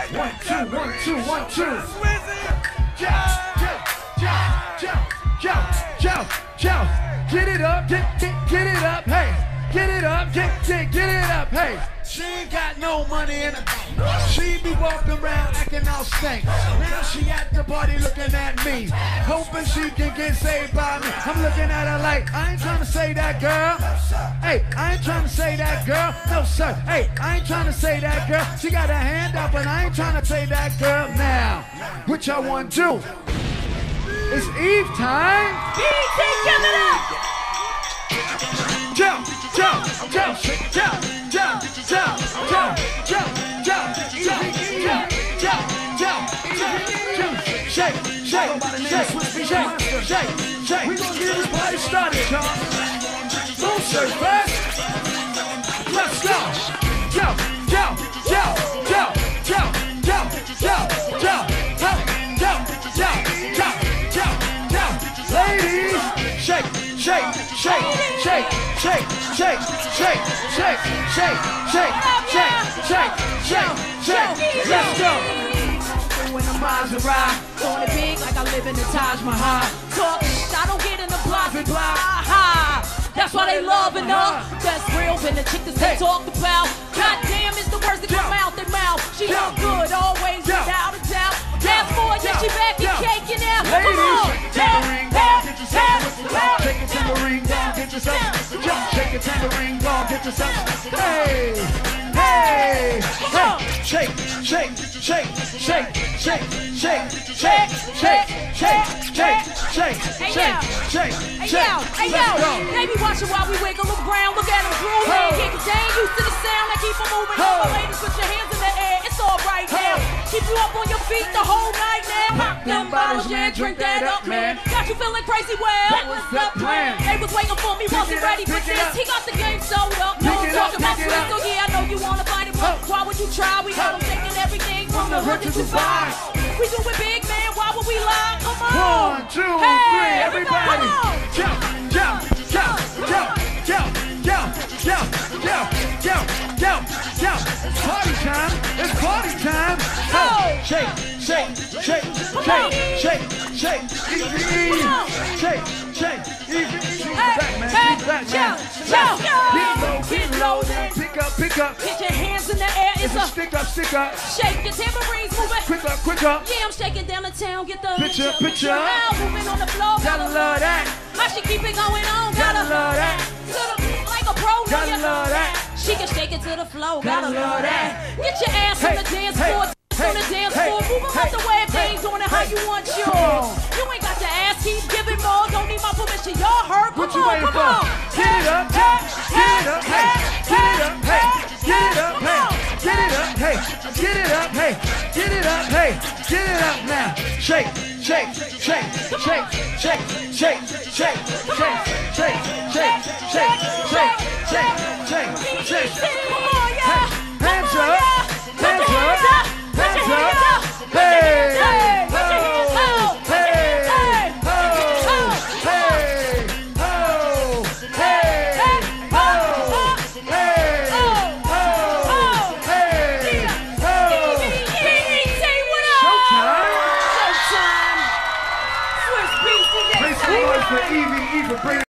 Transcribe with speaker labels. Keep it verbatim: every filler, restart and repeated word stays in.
Speaker 1: One, two, one, two, one, two. Jump, jump, jump, jump, jump, jump, jump. Get it up, get, get, get it up, hey. Get it up, get, get, get it up, hey. She ain't got no money in her bank. She be walking around acting all stank. Now she at the party looking at me, hoping she can get saved by me. I'm looking at her like, I ain't trying to say that girl. Hey, I ain't trying to say that girl. No sir, hey, I ain't trying to say that girl. She got her hand up and I ain't trying to say that girl. Now, what y'all want to do? It's Eve time.
Speaker 2: D J, give it up.
Speaker 1: Jump, jump, jump, jump, jump, jump, jump, jump, jump, jump, jump, jump, jump, jump, shake, shake, shake, shake, shake, shake. We gonna get this party started, y'all. Don't surf fast. Let's go. Jump, jump, jump, jump, jump, jump, jump, jump, jump, jump, jump, jump, jump. Ladies, shake, shake, shake, shake, shake, shake, shake, shake, shake, shake, shake, shake, shake, shake. Let's go.
Speaker 2: When the Maserati, doing it big like I live in the Taj Mahal. Talk, I don't get in the block and blah. Ha! That's why they loving her. That's real, and the chick that they talked about. Goddamn, it's the words that come out their mouth. She look good, always without a doubt. Dance for it, yeah, she back and caking out. Come on,
Speaker 1: shake it, tambourine, go and get yourself. Jump, shake it, tambourine, go and get yourself. Hey, hey, hey, shake, shake, shake, shake, shake, shake, shake, shake, shake, shake, shake, shake, shake, shake.
Speaker 2: Hey yo, they be watching while we wiggle around. Look at them grooving, kicking. They ain't used to the sound. They keep them moving. All the ladies, put your hands in the air. It's all right now. Keep you up on your feet the whole night now. Pop them bottles, yeah, drink that up, man. Got you feeling crazy, well,
Speaker 1: that was the plan.
Speaker 2: They was waiting for me, wasn't ready for this. He got the game sold up. No one talking about Swiss, so yeah, I know you wanna fight it, but why would you try? We got them taking everything from the hood that you buy. We do it big, man, why would we lie? Come on.
Speaker 1: One, two,
Speaker 2: hey,
Speaker 1: three, everybody. Jump, jump, jump, jump, jump, jump, jump, jump, jump, jump, jump. It's party time. It's party time. Oh, shake, shake, shake, shake, shake, shake, easy, shake, shake, easy. She's back, man. She's back, man.
Speaker 2: Jump,
Speaker 1: get low, get low, then pick up, pick up.
Speaker 2: Get your hands in the air. It's a
Speaker 1: stick up, stick up.
Speaker 2: Shake your tambourines, moving.
Speaker 1: Quick up, quick up.
Speaker 2: Yeah, I'm shaking down the town. Get the
Speaker 1: picture, picture.
Speaker 2: Now moving on the floor.
Speaker 1: Gotta love that.
Speaker 2: How she keep it going on?
Speaker 1: Gotta love that.
Speaker 2: Like a pro.
Speaker 1: Gotta love that.
Speaker 2: She can shake it to the floor.
Speaker 1: Gotta love that.
Speaker 2: Get your ass on the dance floor. On the dance floor. Moving off the way things, doing it how you want yours. You ain't got to ask, keep giving more. Don't need my permission. Y'all heard. Come on, come on.
Speaker 1: Get it up, get it up, hey. Get it up, hey. Get it up, hey. Get it up, hey. Get it up, hey. Get it up, hey. Get it up now. Shake, shake, shake, shake, shake, shake, shake, shake, shake, shake, shake, shake, shake, shake, shake.